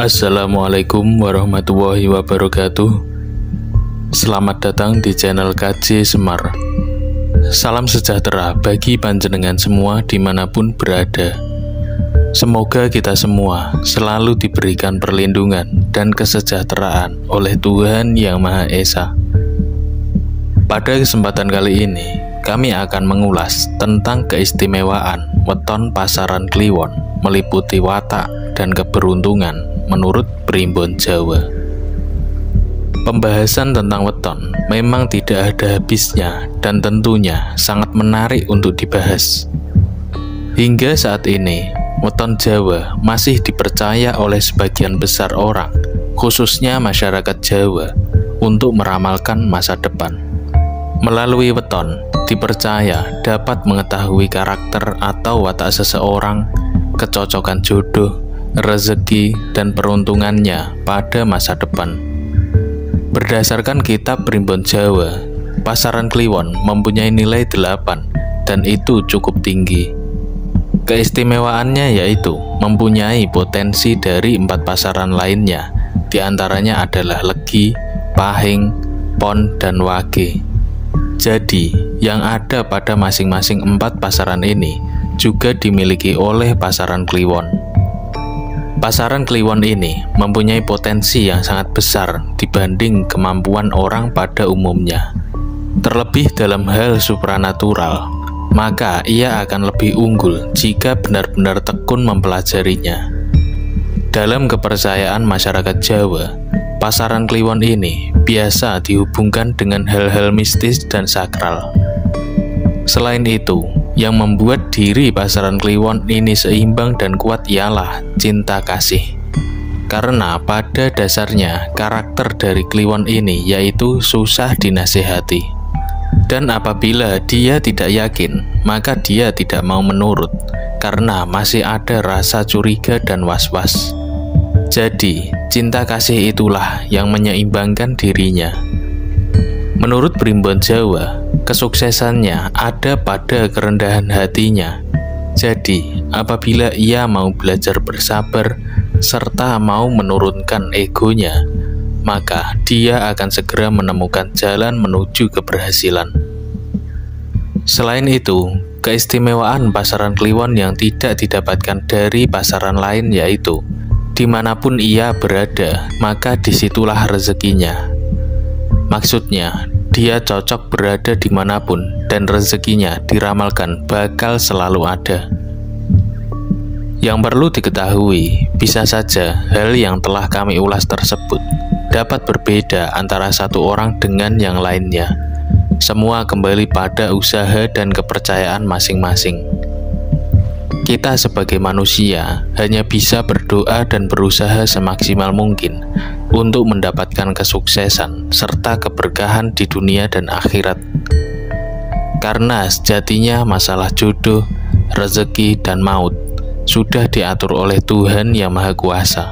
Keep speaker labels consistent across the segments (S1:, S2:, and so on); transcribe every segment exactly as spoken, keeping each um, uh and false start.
S1: Assalamualaikum warahmatullahi wabarakatuh. Selamat datang di channel K J Semar. Salam sejahtera bagi panjenengan semua dimanapun berada. Semoga kita semua selalu diberikan perlindungan dan kesejahteraan oleh Tuhan Yang Maha Esa. Pada kesempatan kali ini, kami akan mengulas tentang keistimewaan weton pasaran Kliwon meliputi watak dan keberuntungan menurut Primbon Jawa. Pembahasan tentang weton memang tidak ada habisnya dan tentunya sangat menarik untuk dibahas. Hingga saat ini, weton Jawa masih dipercaya oleh sebagian besar orang, khususnya masyarakat Jawa, untuk meramalkan masa depan. Melalui weton, dipercaya dapat mengetahui karakter atau watak seseorang, kecocokan jodoh, rezeki, dan peruntungannya pada masa depan. Berdasarkan kitab Primbon Jawa, pasaran Kliwon mempunyai nilai delapan dan itu cukup tinggi. Keistimewaannya yaitu mempunyai potensi dari empat pasaran lainnya, diantaranya adalah Legi, Pahing, Pon, dan Wage. Jadi, yang ada pada masing-masing empat pasaran ini juga dimiliki oleh pasaran Kliwon. Pasaran Kliwon ini mempunyai potensi yang sangat besar dibanding kemampuan orang pada umumnya. Terlebih dalam hal supranatural, maka ia akan lebih unggul jika benar-benar tekun mempelajarinya. Dalam kepercayaan masyarakat Jawa, pasaran Kliwon ini biasa dihubungkan dengan hal-hal mistis dan sakral. Selain itu, yang membuat diri pasaran Kliwon ini seimbang dan kuat ialah cinta kasih. Karena pada dasarnya karakter dari Kliwon ini yaitu susah dinasehati. Dan apabila dia tidak yakin, maka dia tidak mau menurut karena masih ada rasa curiga dan was-was. Jadi, cinta kasih itulah yang menyeimbangkan dirinya. Menurut Primbon Jawa, kesuksesannya ada pada kerendahan hatinya. Jadi, apabila ia mau belajar bersabar serta mau menurunkan egonya, maka dia akan segera menemukan jalan menuju keberhasilan. Selain itu, keistimewaan pasaran Kliwon yang tidak didapatkan dari pasaran lain yaitu dimanapun ia berada, maka disitulah rezekinya. Maksudnya, dia cocok berada dimanapun dan rezekinya diramalkan bakal selalu ada. Yang perlu diketahui, bisa saja hal yang telah kami ulas tersebut dapat berbeda antara satu orang dengan yang lainnya. Semua kembali pada usaha dan kepercayaan masing-masing. Kita sebagai manusia hanya bisa berdoa dan berusaha semaksimal mungkin untuk mendapatkan kesuksesan serta keberkahan di dunia dan akhirat. Karena sejatinya masalah jodoh, rezeki, dan maut sudah diatur oleh Tuhan Yang Maha Kuasa.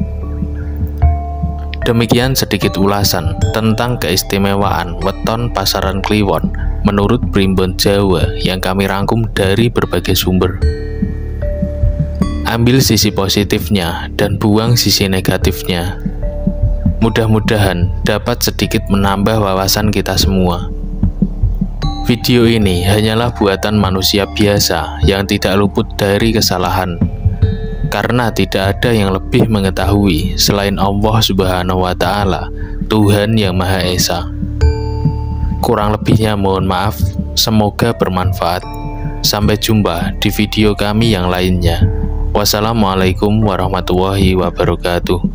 S1: Demikian sedikit ulasan tentang keistimewaan weton pasaran Kliwon menurut Primbon Jawa yang kami rangkum dari berbagai sumber. Ambil sisi positifnya dan buang sisi negatifnya. Mudah-mudahan dapat sedikit menambah wawasan kita semua. Video ini hanyalah buatan manusia biasa yang tidak luput dari kesalahan. Karena tidak ada yang lebih mengetahui selain Allah Subhanahu wa Ta'ala, Tuhan Yang Maha Esa. Kurang lebihnya mohon maaf, semoga bermanfaat. Sampai jumpa di video kami yang lainnya. Wassalamualaikum warahmatullahi wabarakatuh.